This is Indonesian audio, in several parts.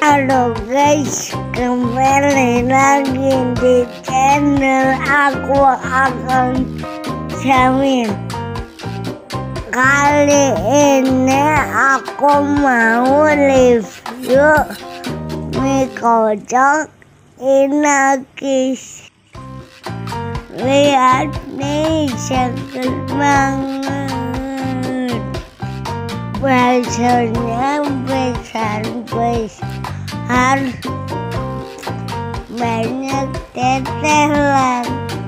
Halo guys, kembali lagi di channel aku akan Jamin. Kali ini aku mau review mie kocok Inaqis. Lihat nih, seger banget. Baksonya besar, banyak tetelan.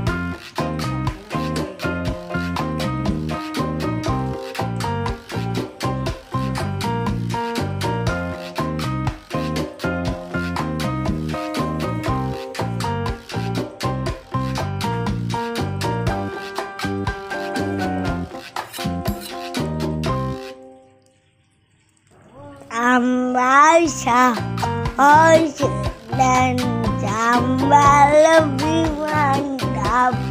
Tambah saus dan sambal lebih mantap.